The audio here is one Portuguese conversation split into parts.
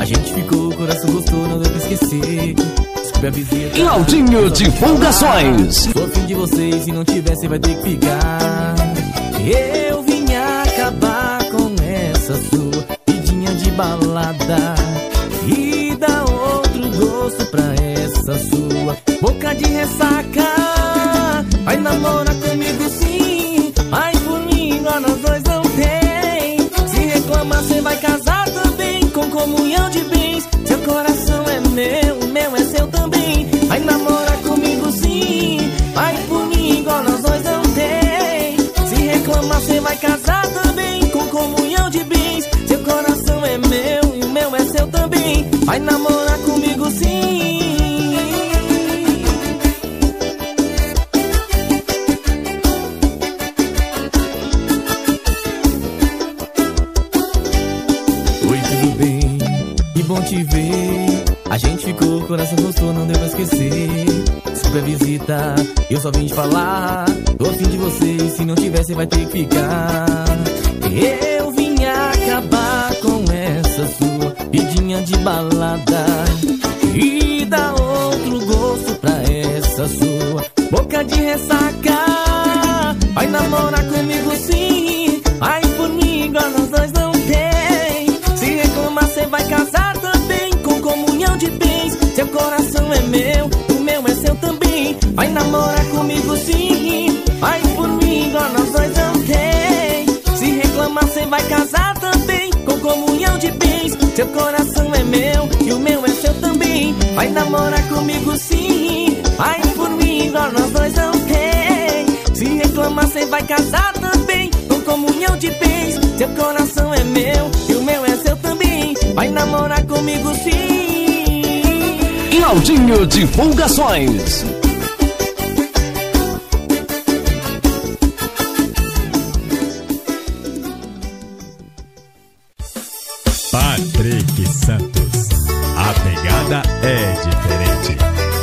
gente ficou, o coração gostou, não deu pra esquecer. Desculpe a visita. Claudinho Divulgações. Sou afim de você, se não tiver, cê vai ter que ficar. Eu vim acabar com essa sua vidinha de balada e dar outro gosto pra essa sua boca de ressaca. Vai namorar comigo sim, vai por mim, igual nós dois não tem. Se reclamar cê vai casar também, com comunhão de bens. Seu coração é meu, o meu é seu também. Vai namorar comigo sim, vai por mim, igual nós dois não tem. Se reclamar cê vai casar também, com comunhão de bens. Seu coração é meu e o meu é seu também. Vai namorar comigo sim. Oi, tudo bem? Que bom te ver. A gente ficou, o coração gostou, não deu pra esquecer. Desculpa a visita, eu só vim te falar. Tô afim de você, se não tiver, cê vai ter que ficar. Eu vim acabar com essa sua vidinha de balada e dar outro gosto pra essa sua boca de ressaca. Vai namorar comigo sim, vai por mim, igual nós dois não tem. Se reclamar cê vai casar também, com comunhão de bens. Seu coração é meu, o meu é seu também. Vai namorar comigo sim, vai por mim, igual nós dois não tem. Se reclamar cê vai casar também, com comunhão de bens. Seu coração é meu e o meu é seu também. Vai namorar comigo sim, vai por mim, igual nós dois não tem. Se reclamar cê vai casar também, com comunhão de bens. Seu coração é meu e o meu é seu também. Vai namorar comigo sim. Claudinho Divulgações. Patrick Santos, a pegada é diferente.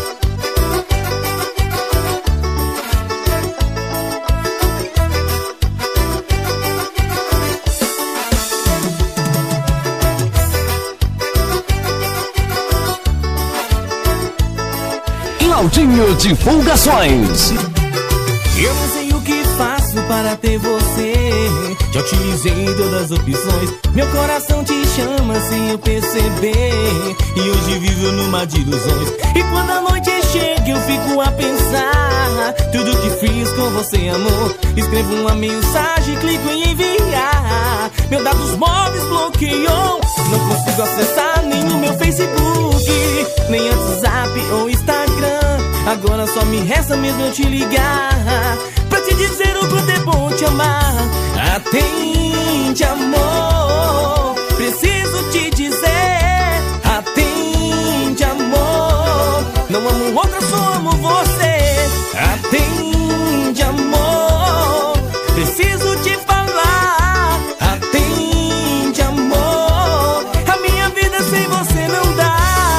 Claudinho Divulgações. Eu não sei o que faço para ter você. Já utilizei todas as opções. Meu coração te chama sem eu perceber. E hoje vivo numa de ilusões. E quando a noite chega eu fico a pensar tudo que fiz com você, amor. Escrevo uma mensagem, clico em enviar. Meu dados móveis bloqueou. Não consigo acessar nem o meu Facebook, nem WhatsApp ou Instagram. Agora só me resta mesmo eu te ligar pra te dizer o quanto é bom te amar. Atende, amor, preciso te dizer. Atende, amor, não amo outra, só amo você. Atende, amor, preciso te falar. Atende, amor, a minha vida sem você não dá.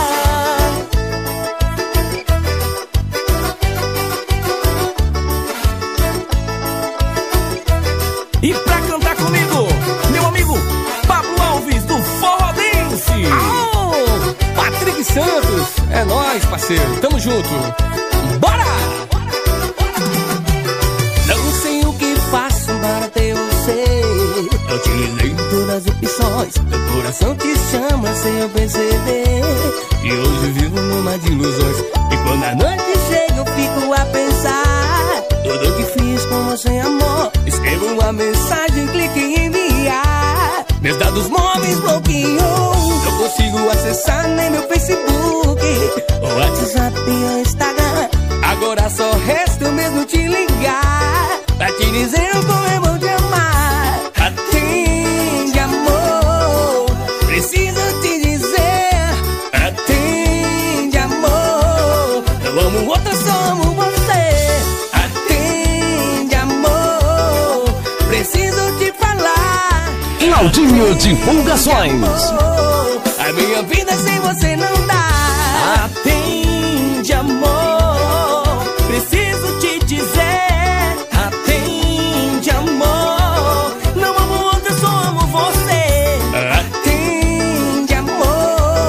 E pra cantar comigo, meu amigo Pablo Alves do Forrodense. Oh, Patrick Santos, é nóis, parceiro, tamo junto. Bora! Não sei o que faço para ter você. Eu utilizei todas as opções. Meu coração te chama sem eu perceber. E hoje vivo numa de ilusões. E quando a noite chega eu fico a pensar tudo que fiz com você, amor. Escrevo uma mensagem, clique em enviar. Meus dados móveis bloqueou. Não consigo acessar nem meu Facebook, o WhatsApp ou Instagram. Agora só resta eu mesmo te ligar pra te dizer o como é bom te amar. Atende, amor, preciso te dizer. Atende, amor, eu amo outra, só amo você. Atende, amor, preciso te falar. Claudinho Divulgações. A minha vida sem você não dá. Atende, amor, preciso te dizer. Atende, amor, não amo outra, só amo você. Atende, amor,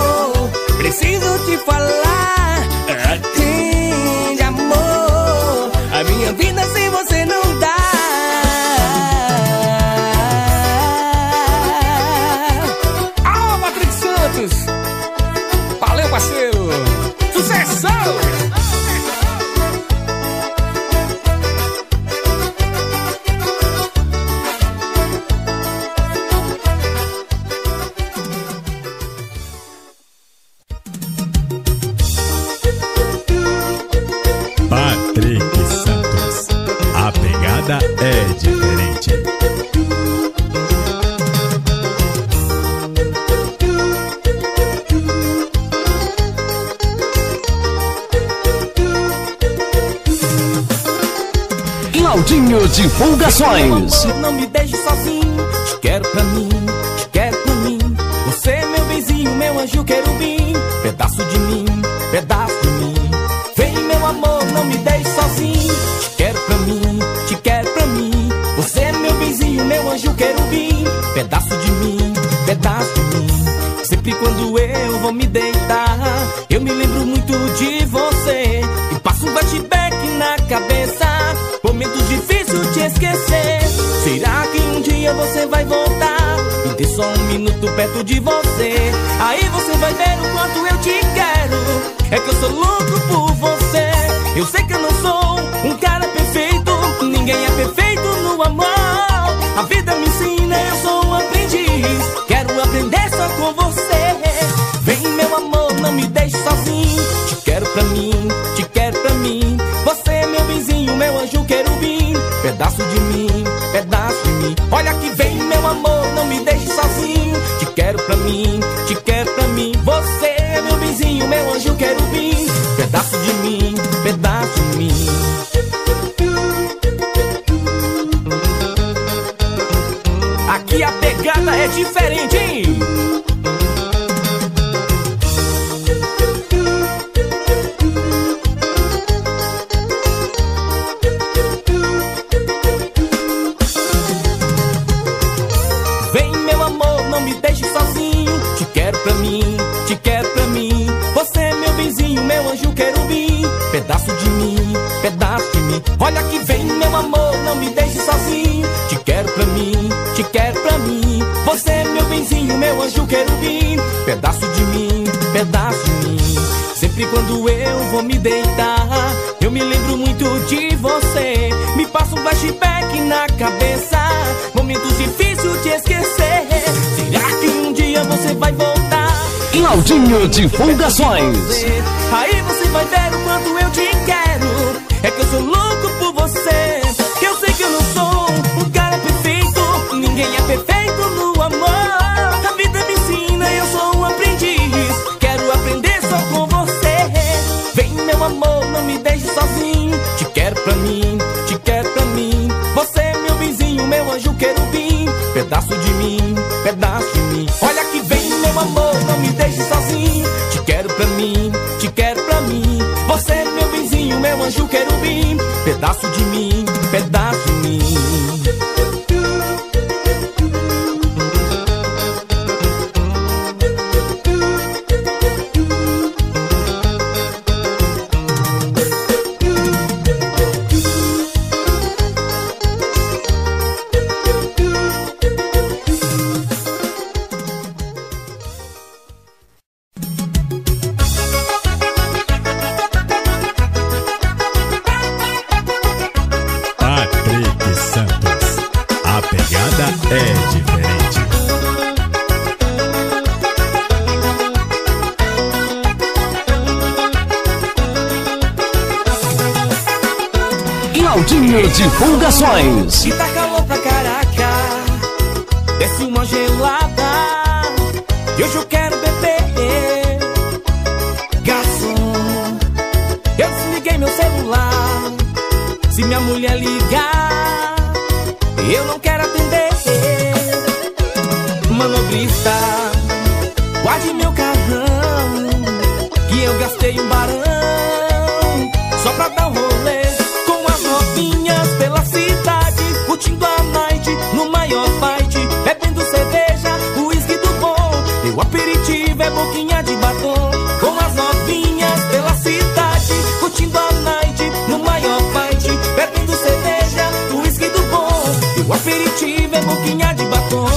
Claudinho Divulgações. Não me deixe sozinho, te quero pra mim, te quero pra mim. Você é meu benzinho, meu anjo querubim, pedaço de mim, pedaço de mim. Vem meu amor, não me deixe sozinho, te quero pra mim, te quero pra mim. Você é meu benzinho, meu anjo querubim, pedaço de mim, pedaço de mim. Sempre quando eu vou me deitar, eu me lembro muito de você e passo um flashback na cabeça, momentos difíceis de esquecer. Será que um dia você vai voltar? Me dê só um minuto perto de você, aí você vai ver o quanto eu te quero. É que eu sou louco por você. Eu sei que eu não sou um cara perfeito, ninguém é perfeito no amor. A vida me ensina, eu sou um aprendiz, quero aprender só com você. Vem meu amor, não me deixe sozinho, te quero pra mim, te quero pra mim. Você é meu benzinho, meu anjo querubim, pedaço de mim, pedaço de mim. Olha que vem meu amor, não me deixe sozinho, te quero pra mim, te quero pra mim. Você é meu benzinho, meu anjo querubim, pedaço de mim, pedaço de mim. Aqui a pegada é diferente, hein? Vem meu amor, não me deixe sozinho, te quero pra mim, te quero pra mim. Você é meu benzinho, meu anjo querubim, pedaço de mim, pedaço de mim. Olha que vem meu amor, não me deixe sozinho, te quero pra mim, te quero pra mim. Você é meu benzinho, meu anjo querubim, pedaço de mim, pedaço de mim. Sempre quando eu vou me deitar, eu me lembro muito de você, me passa um flashback na cabeça, momentos difíceis de esquecer. Será que um dia você vai voltar? Claudinho Divulgações. Aí você vai ver o quanto eu te quero. É que eu sou louco por você. Eu sei que eu não sou um cara perfeito, ninguém é perfeito no amor. A vida me ensina, eu sou um aprendiz, quero aprender só com você. Vem meu amor, não me deixe sozinho, te quero pra mim, te quero pra mim. Você é meu benzinho, meu anjo querubim, pedaço de mim, pedaço de mim. Olha que vem meu amor, não me deixe sozinho, te quero pra mim, te quero pra mim. Você é meu benzinho, meu anjo querubim, pedaço de mim, pedaço de mim. Patrick Santos, a pegada é diferente. Claudinho Divulgações. E tá calor pra caraca, desce uma gelada, e hoje eu quero beber. Garçom, eu desliguei meu celular, se minha mulher ligar, eu não quero atender. Manobrista, guarde meu carrão, que eu gastei um barão só pra dar um rolê com as novinhas pela cidade, curtindo a night no maior fight, bebendo cerveja, uísque do bom. Meu aperitivo é boquinha de batom, com as novinhas pela cidade, curtindo a night no maior fight, bebendo cerveja, uísque do bom. Meu aperitivo é boquinha de batom.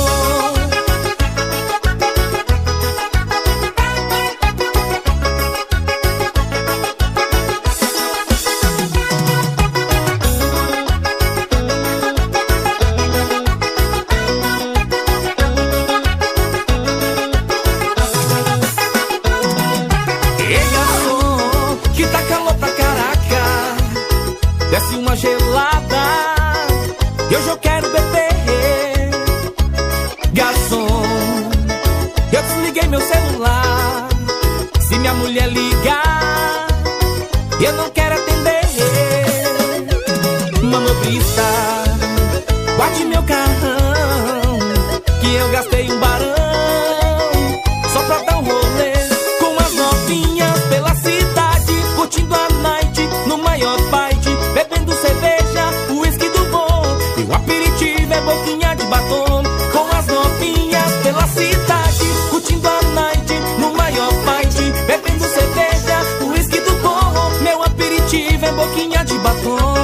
Desce uma gelada, e hoje eu quero beber. Garçom, eu desliguei meu celular, se minha mulher ligar, eu não quero atender. Manobrista, vista. Guarde meu carrão, que eu gastei um barão só pra dar um rolê com as novinhas pela cidade, curtindo a night no maior fight, bebendo cerveja, uísque do bom, e o aperitivo é boquinha de batom. Com as novinhas pela cidade, curtindo a night no maior fight, bebendo cerveja, uísque do bom, meu aperitivo é boquinha de batom.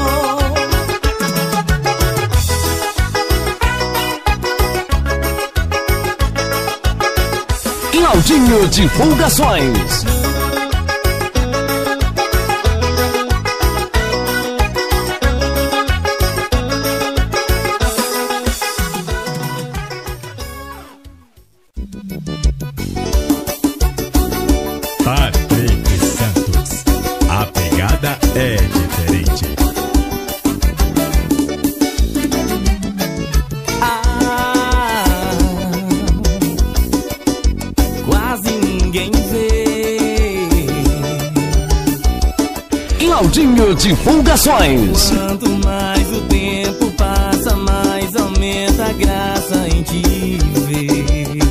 Claudinho Divulgações. Patrick Santos, a pegada é diferente. Quase ninguém vê. Claudinho Divulgações. Quanto mais o tempo passa, mais aumenta a graça em te ver.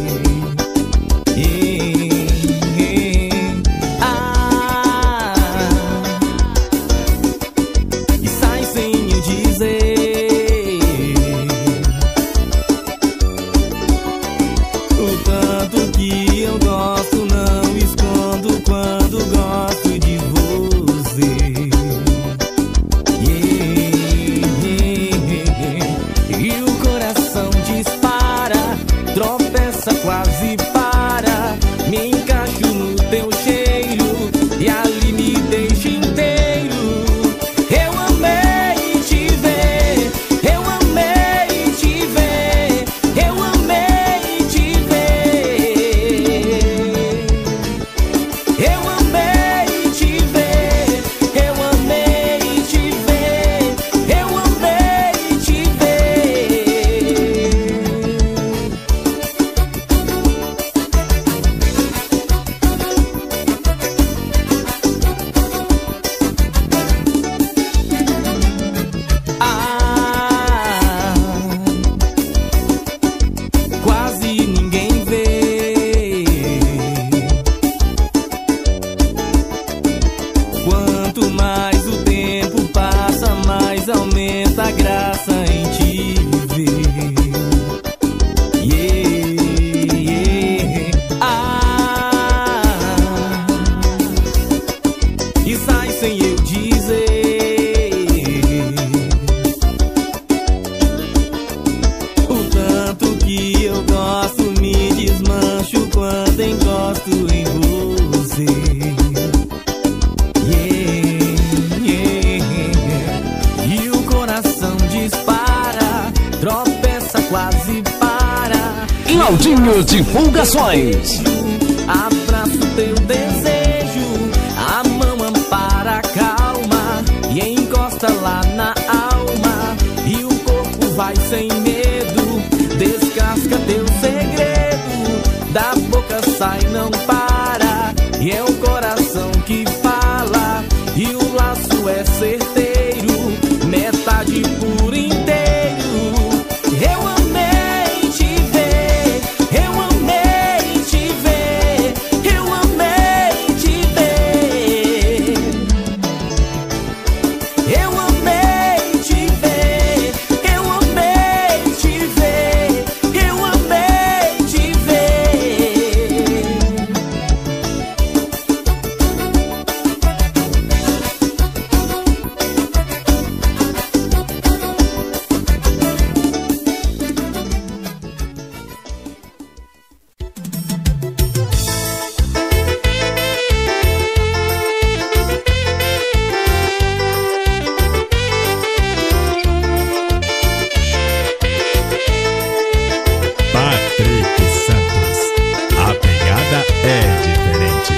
E sai sem eu dizer o tanto que eu gosto, não escondo quando gosto de você. E o coração dispara, tropeça, quase para. Me encaixo no teu cheiro e ali me deixo inteiro. Eu amei te ver, eu amei te ver, eu amei te ver. Eu amei te ver, eu amei te ver, eu amei te ver. Quase ninguém vê. Quanto mais o tempo passa, mais aumenta a graça em te ver. E sai sem eu dizer o tanto que eu gosto, me desmancho quando encosto em você. E o coração dispara, tropeça, quase para. Claudinho Divulgações. Abraço teu desejo, a mão ampara, calma, e encosta lá na alma, e o corpo vai sem medo, descasca teu segredo, da boca sai, não para, e é o coração que fala, e o laço é certeiro, metade por inteiro. Eu amei te ver, eu amei te ver, eu amei te ver. Eu amei te ver, eu amei te ver, eu amei te ver. Patrick Santos, a pegada é diferente.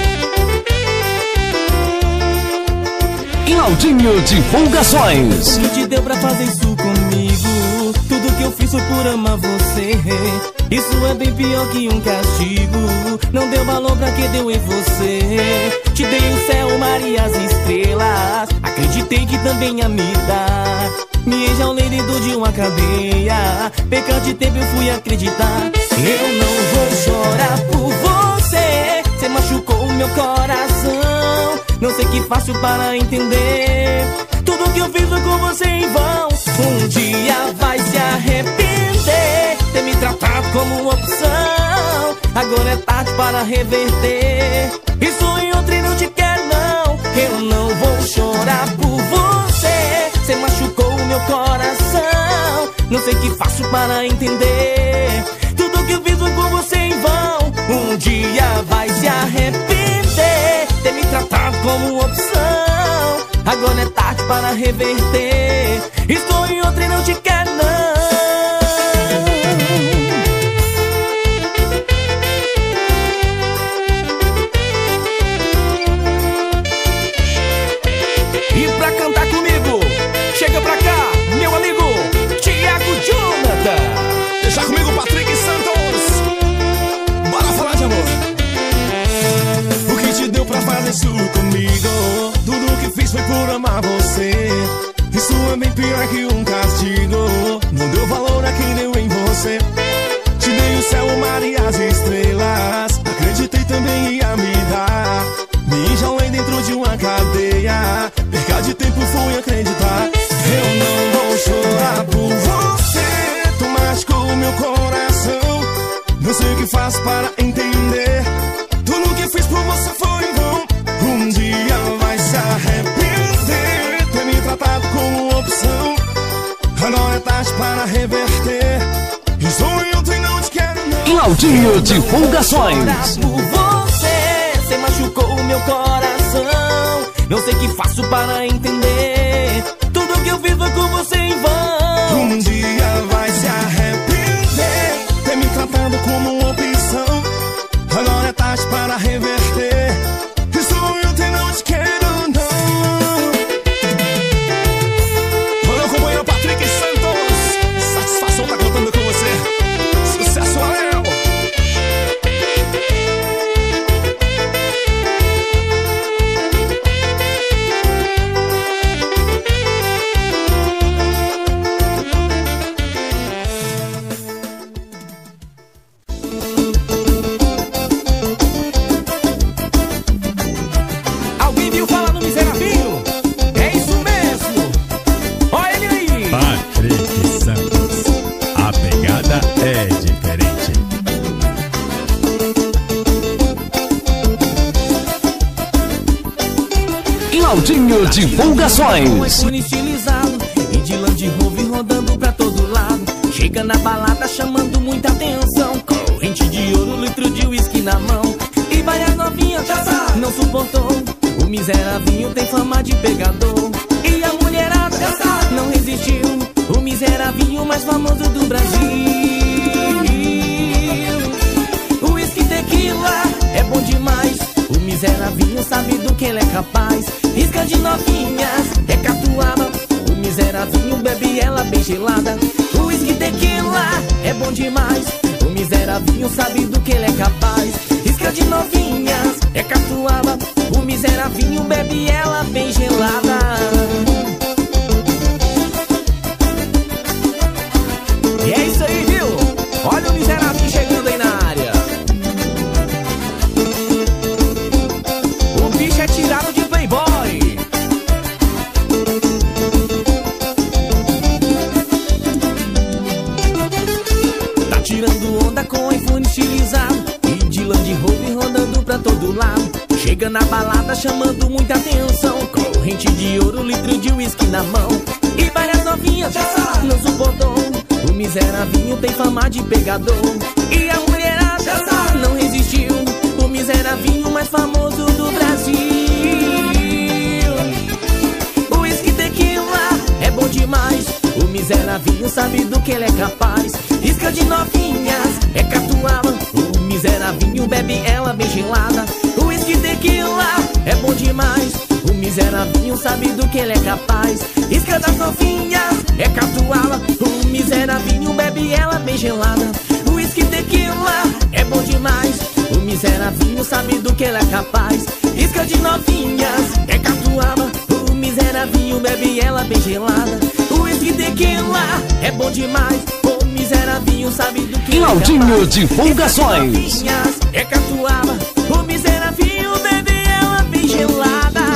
Claudinho Divulgações. O que te deu pra fazer isso comigo? Tudo que eu fiz foi por amar você. Isso é bem pior que um castigo. Não deu valor pra que deu em você. Te dei o céu, o mar e as estrelas. Acreditei que também ia me dar. Me enjaulei dentro de uma cadeia. Perca de tempo eu fui acreditar. Eu não vou chorar por você. Você machucou o meu coração. Não sei o que faço para entender. Tudo que eu fiz foi com você em vão. Um dia vai se arrepender. Ter me tratado como opção. Agora é tarde para reverter. Estou em outra e não te quero não. Eu não vou chorar por você. Você machucou o meu coração. Não sei o que faço para entender. Tudo que eu fiz foi com você em vão. Um dia vai se arrepender. Ter me tratado como opção. Agora é tarde para reverter. Estou em outra e não te quero não. E pra cantar comigo, chega pra cá, meu amigo Thiago Jonathan. Deixa comigo, Patrick Santos. Bora falar de amor. O que te deu pra fazer isso comigo? Tudo que fiz foi por amar você. Isso é bem pior que um castigo. Não deu valor a quem deu em você. Te dei o céu, o mar e as estrelas. Acreditei também ia me dar. Me enjaulei dentro de uma cadeia. Perca de tempo fui acreditar. Eu não vou chorar por você. Tu machucou meu coração. Não sei o que faço para entender. Tudo que fiz por você foi em vão. Um dia vai se arrepender. Ter me tratado como opção. Agora é tarde para reverter. Estou em outro e não te quero não. Claudinho Divulgações. Por você, você machucou o meu coração. Não sei o que faço para entender. Tudo que eu fiz foi com você em vão. Um dia vai se arrepender. Ter me tratado como uma opção. Agora é tarde para reverter. Estou em outro e não te quero não. Vamos acompanhar o Patrick Santos. Satisfação tá contando com você. Sucesso, valeu! Alguém viu falar no Miseravinho? É isso mesmo. Olha ele aí. Patrick Santos, a pegada é diferente. Claudinho Divulgações. iPhone estilizado e de Land Rover rodando pra todo lado. Chega na balada chamando muita atenção. Corrente de ouro, litro de uísque na mão. E várias novinhas não suportou. O miserável tem fama de pegador. E a mulherada não resistiu. O miserável mais famoso do Brasil. O uísque tequila é bom demais. O miserável sabe do que ele é capaz. Risca de novinhas, é catuaba. O miserável bebe ela bem gelada. O uísque tequila é bom demais. O miserável sabe do que ele é capaz. Risca de novinhas, é catuaba. O miserável bebe ela bem gelada. E é isso aí, viu? Olha o miserável chegando aí na área. O bicho é tirado de Playboy. Tá tirando onda com iPhone estilizado e de Land Rover rodando pra todo lado. Chega na balada chamando muita atenção. Corrente de ouro, litro de uísque na mão. E várias novinhas não suportou. O miserável tem fama de pegador. E a mulherada não resistiu. O miserável mais famoso do Brasil. O uísque tequila é bom demais. O miserável sabe do que ele é capaz. Risca de novinhas, é catuaba. O miserável bebe ela bem gelada. O uísque tequila é bom demais. O miserável sabe do que ele é capaz. Risca das novinhas, é catuaba. O miserável bebe ela bem gelada. O uísque tequila é bom demais. O miserável sabe do que ele é capaz. Risca de novinhas, é catuaba. O miserável miserável, bebe ela bem gelada. O whisky tequila é bom demais. O miserável sabe do que Claudinho Divulgações. É catuaba. O miserável bebe ela bem gelada.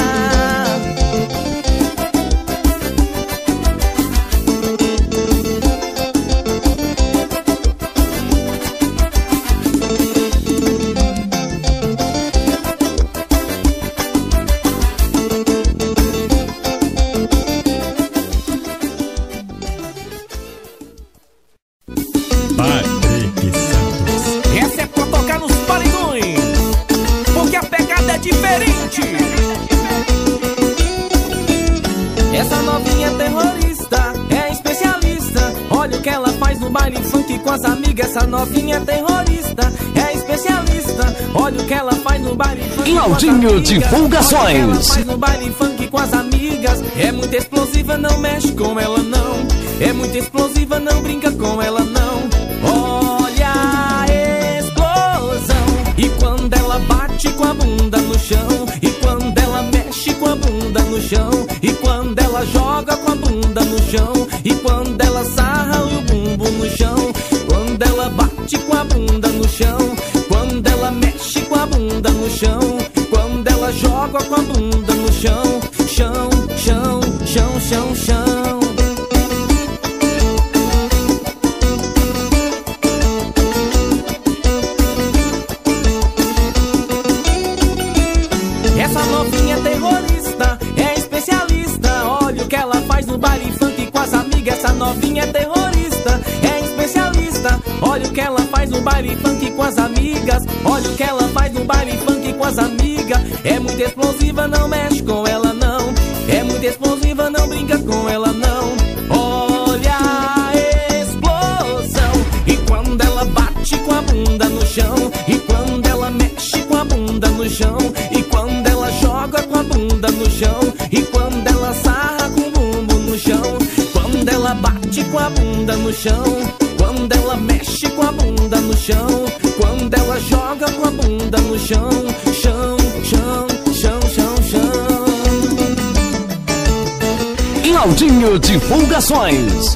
Patrick Santos. Essa é pra tocar nos paredões, porque a pegada é diferente. Essa novinha é terrorista, é especialista. Olha o que ela faz no baile funk com as amigas. Essa novinha é terrorista, é especialista. Olha o que ela faz no baile funk Claudinho com as amigas. Divulgações. Olha o que ela faz no baile funk com as amigas. É muito explosiva, não mexe com ela não. É muito explosiva, não brinca com ela não. Olha a explosão. E quando ela bate com a bunda no chão, e quando ela mexe com a bunda no chão, e quando ela joga com a bunda no chão, e quando ela sarra o bumbum no chão, quando ela bate com a bunda no chão, quando ela mexe com a bunda no chão, quando ela joga com a bunda no chão, chão, chão, chão, chão, chão. Essa novinha é terrorista, é especialista. Olha o que ela faz no baile funk com as amigas. Essa novinha é terrorista, é especialista. Olha o que ela faz no baile funk com as amigas. Olha o que ela faz no baile funk com as amigas. É muito explosiva, não mexe com ela não. É muito explosiva, não brinca com ela não. Olha a explosão. E quando ela bate com a bunda no chão, e quando ela mexe com a bunda no chão, e quando ela joga com a bunda no chão, e quando ela sarra com o bumbum no chão, quando ela bate com a bunda no chão, quando ela mexe com a bunda no chão, quando ela joga com a bunda no chão, chão, chão, chão, chão, chão. Claudinho Divulgações.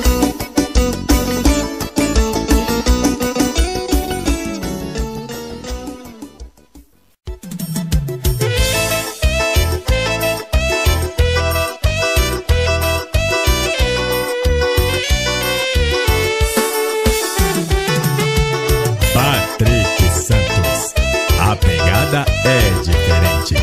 Patrick Santos. A pegada é diferente.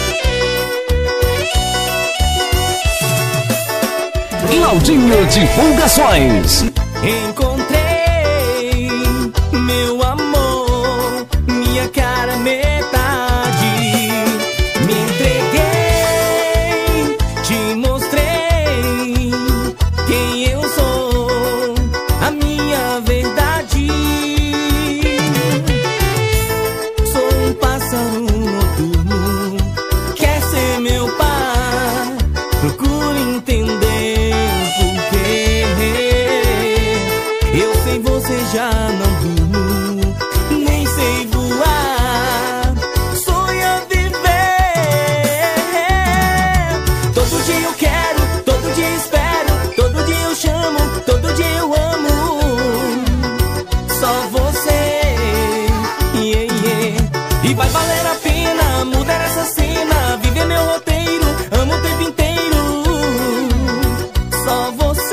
Claudinho Divulgações. Encontrei meu amor, minha cara metade. Me entreguei, te mostrei quem eu sou, a minha verdade. Sou um pássaro noturno, quer ser meu par. Procure entender o porquê. Eu sem você já não durmo, nem sei voar. Sonho viver. Todo dia eu quero, todo dia espero, todo dia eu chamo, todo dia eu amo. Só você, yeah, yeah. E vai valer a pena mudar essa cena, viver meu roteiro, amo o tempo inteiro. Só você.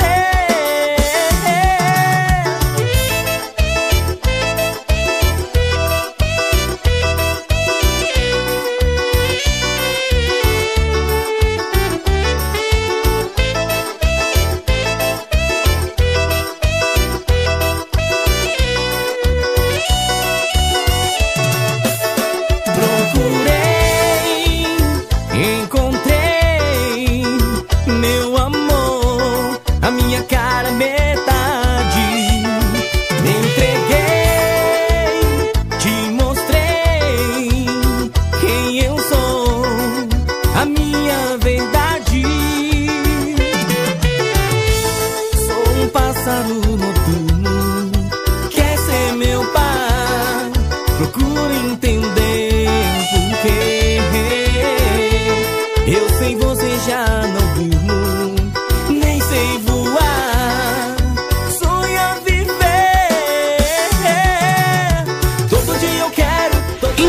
Procurei, encontrei meu amor, a minha cara metade. Me entreguei, te mostrei quem eu sou, a minha verdade. Sou um pássaro noturno, quer ser meu par. Procure entender o porquê. Eu sem você já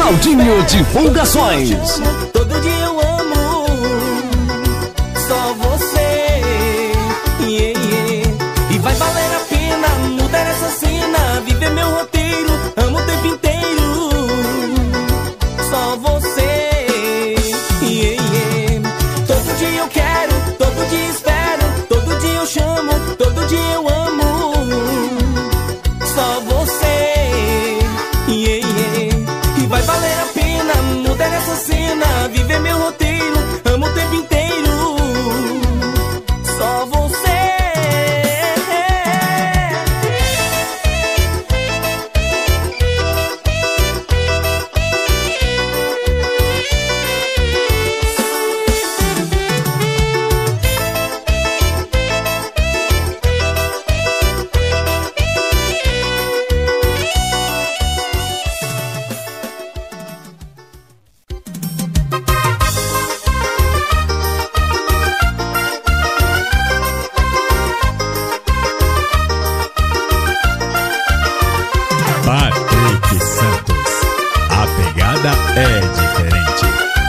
Claudinho Divulgações. Todo dia eu amo só você. Yeah, yeah. E vai valer a pena mudar essa cena, viver meu roteiro, amo o tempo inteiro. Só você. Yeah, yeah. Todo dia eu quero, todo dia espero, todo dia eu chamo, todo dia eu amo só você. Yeah, yeah. E vai valer a pena mudar essa cena, viver meu roteiro, amo o tempo inteiro. Só você. Patrick Santos, a pegada é diferente.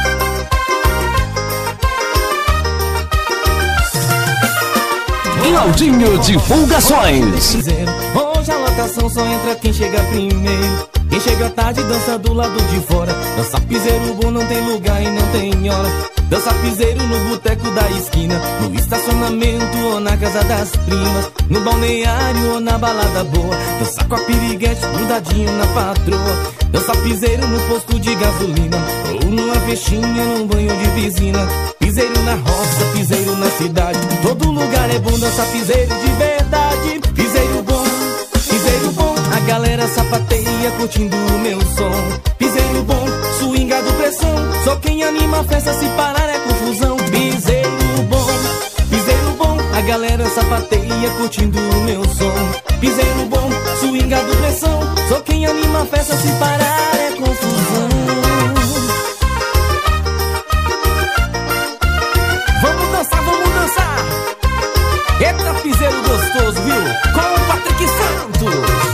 Claudinho Divulgações. Hoje a lotação só entra quem chega primeiro. Quem chega tarde dança do lado de fora. Dança piseiro bom, não tem lugar e não tem hora. Dança piseiro no boteco da esquina, no estacionamento ou na casa das primas, no balneário ou na balada boa. Dança com a piriguete grudadinho na patroa. Dança piseiro no posto de gasolina, ou numa festinha num banho de piscina. Piseiro na roça, piseiro na cidade, todo lugar é bom dançar piseiro de verdade. Piseiro bom, a galera sapateia curtindo o meu som. Piseiro bom, swingado pressão, só quem anima a festa, se parar é confusão. Piseiro bom, a galera sapateia curtindo o meu som. Piseiro bom, swingado pressão, só quem anima a festa, se parar é confusão. Vamos dançar! Eita piseiro gostoso, viu? Com o Patrick Santos.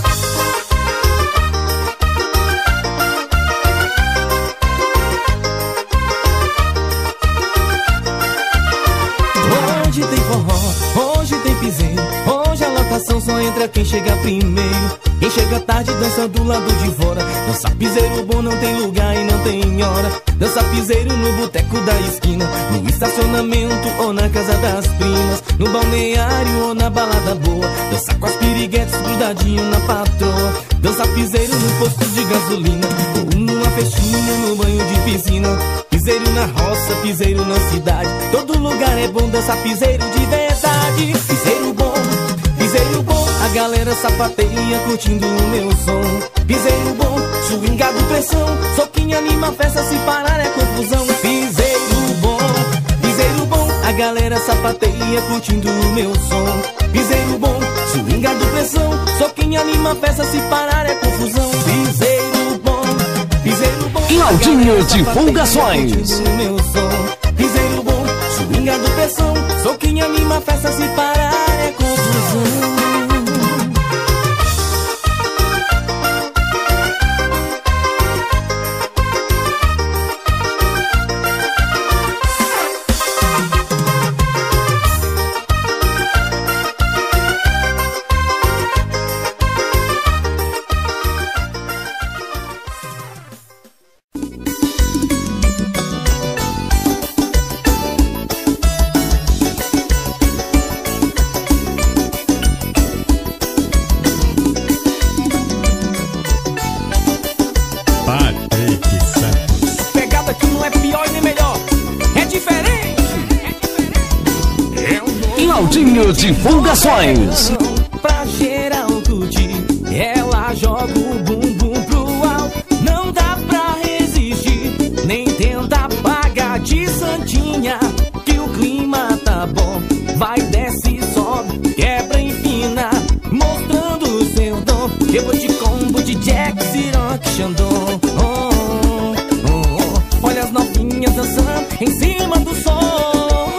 Hoje tem forró, hoje tem piseiro, hoje a lotação só entra quem chega primeiro. Quem chega tarde dança do lado de fora. Dança piseiro bom, não tem lugar e não tem hora. Dança piseiro no boteco da esquina, no estacionamento ou na casa das primas, no balneário ou na balada boa. Dança com as piriguetes grudadinho na patroa. Dança piseiro no posto de gasolina, ou numa festinha no banho de piscina. Piseiro na roça, piseiro na cidade, todo lugar é bom dançar piseiro de verdade. Piseiro bom, a galera sapateia curtindo o meu som. Piseiro bom, swingado pressão, só quem anima a festa, se parar é confusão. Piseiro bom, a galera sapateia curtindo o meu som. Piseiro bom, swingado pressão, só quem anima a festa, se parar é confusão. Piseiro bom, Claudinho Divulgações. Piseiro bom, swingado pressão, só quem anima a festa, se parar é confusão. Claudinho Divulgações. Pra geral curtir, ela joga o bumbum pro alto. Não dá pra resistir, nem tenta pagar de santinha, que o clima tá bom. Vai, desce, sobe, quebra, empina, mostrando o seu dom. Eu vou de combo de Jack, Ciroc, Xandão. Olha as novinhas dançando em cima do som.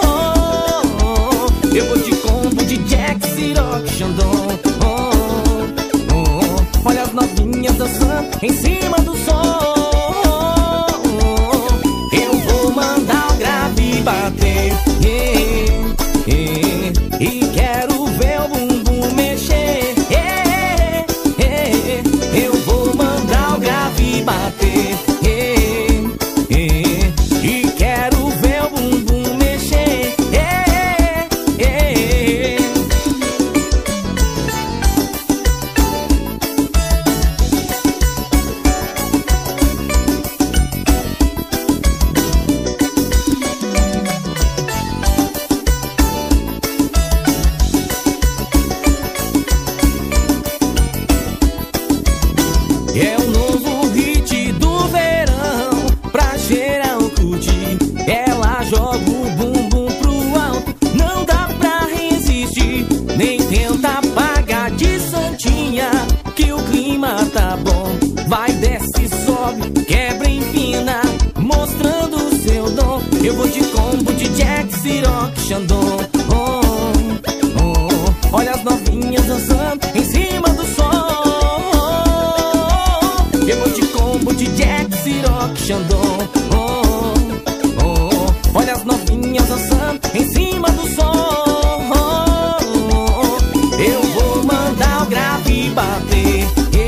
Eu vou de combo de Jack, Ciroc, Xandão. Olha as novinhas dançando em cima do som. desce, sobe, quebra, empina, mostrando o seu dom. Eu vou de combo de Jack, Ciroc, Xandão. Olha as novinhas dançando em cima do som. Eu vou de combo de Jack, Ciroc, Xandão. Olha as novinhas dançando em cima do som. Eu vou mandar o grave bater.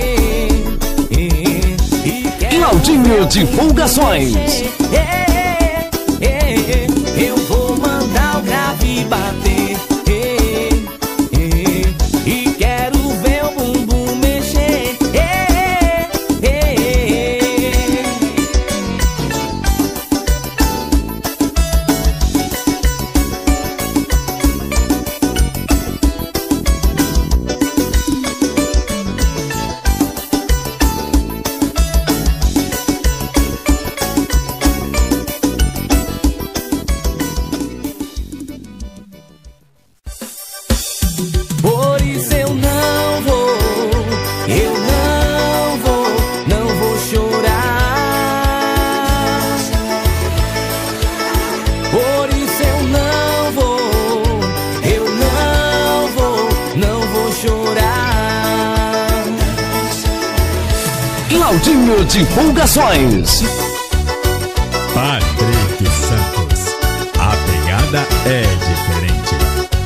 Claudinho Divulgações. Eu vou mandar o grave bater. E quero ver o bumbum mexer. Por isso eu não vou chorar. Por isso eu não vou chorar. Claudinho Divulgações. Patrick Santos, a pegada é diferente.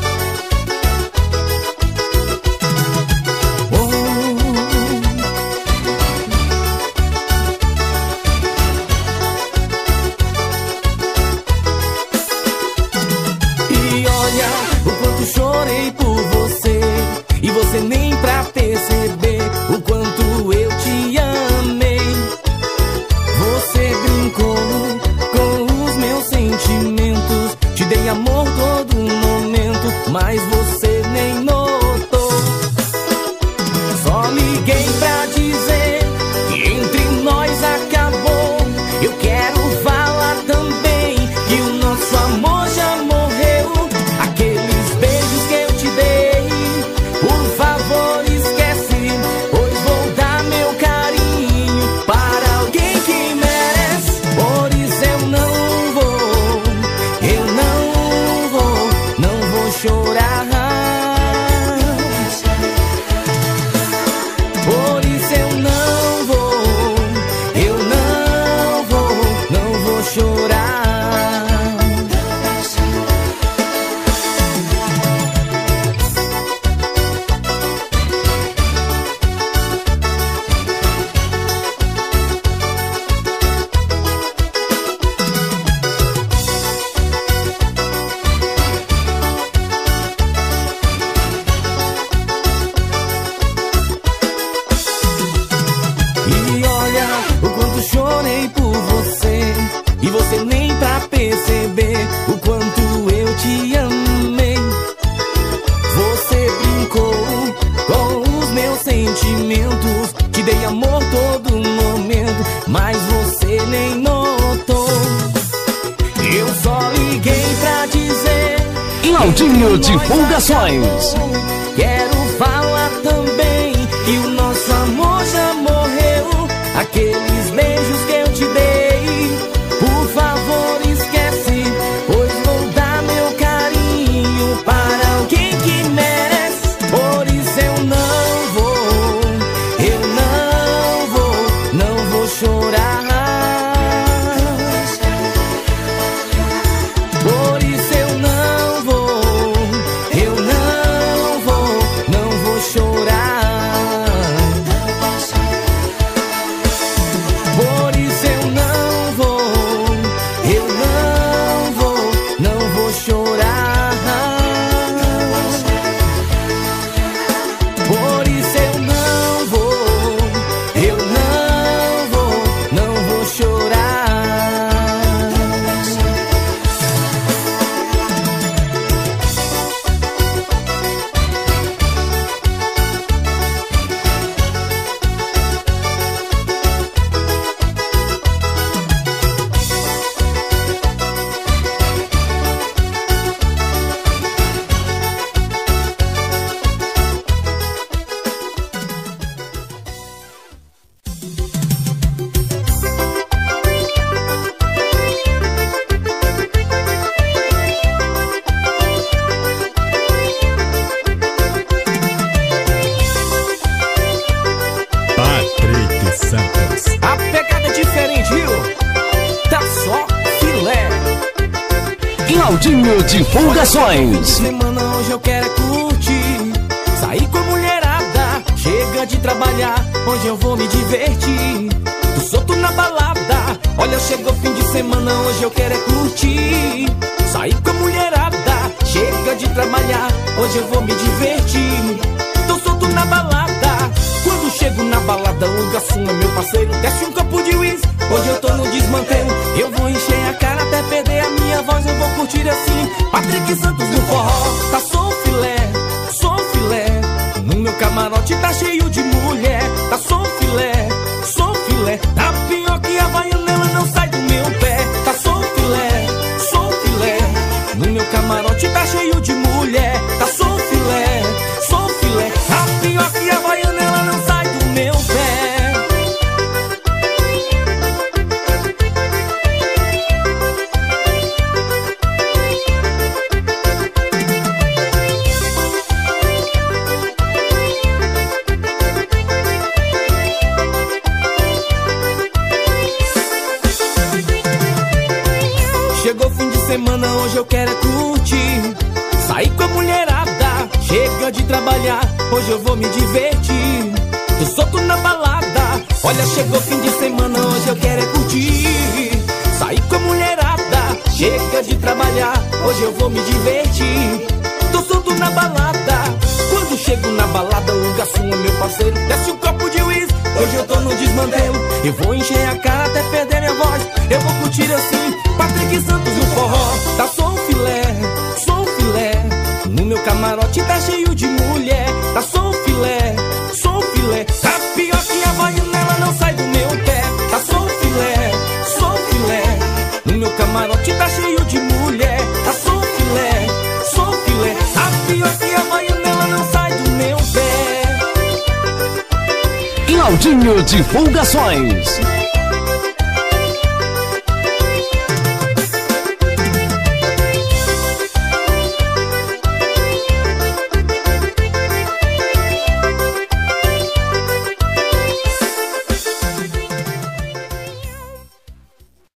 O quanto chorei por você, e você nem pra perceber o quanto eu te amei. Você brincou com os meus sentimentos, te dei amor todo momento, mas você nem notou. Só liguei pra dizer que entre nós acabou. Eu quero falar também que o nosso amor já morreu. Aqueles beijos que eu te dei, por favor esquece, pois vou dar meu carinho para alguém que merece. Por isso eu não vou chorar. Por isso eu não vou chorar. E olha o quanto chorei por você, e você nem pra perceber o quanto eu te amei. Você brincou com os meus sentimentos, te dei amor todo momento, mas você nem notou. Eu só liguei pra dizer Claudinho Divulgações. quero falar também que o nosso amor já morreu. Aqueles beijos que eu te dei, por favor esquece, pois vou dar meu carinho para alguém que merece. Por isso eu não vou chorar. Por isso eu não vou Claudinho Divulgações. Semana hoje eu quero é curtir, sair com a mulherada, chega de trabalhar, hoje eu vou me divertir. Tô solto na balada, olha, chegou fim de semana, hoje eu quero é curtir, sair com a mulherada, chega de trabalhar, hoje eu vou me divertir. Tô solto na balada, quando chego na balada, o garçom é meu parceiro, desce um copo de uísque, hoje eu tô no desmantelo, eu vou encher a cara até perder a minha voz, eu vou curtir assim, Patrick Santos no forró, tá só filé, no meu camarote tá cheio de mulher, tá só filé, tá pior que a Havaiana, ela não sai do meu pé, tá só filé, no meu camarote tá cheio de mulher, tá só filé, tá pior que a Havaiana, ela não sai do meu pé. Chegou fim de semana, hoje eu quero é curtir, sair com a mulherada, chega de trabalhar, hoje eu vou me divertir. Tô solto na balada, olha, chegou fim de semana, hoje eu quero é curtir, sair com a mulherada, chega de trabalhar, hoje eu vou me divertir. Tô solto na balada, quando chego na balada, o garçom é meu parceiro, desce um copo de uísque, hoje eu tô no desmantelo, eu vou encher a cara até perder minha voz, eu vou curtir assim, Patrick Santos no forró, tá só um filé, no meu camarote tá cheio de mulher, tá só um filé, tá pior que a Havaiana, ela não sai do meu pé, tá só um filé, no meu camarote tá cheio de mulher, tá só um filé, tá pior que a Havaiana, ela não sai do meu pé. Claudinho Divulgações.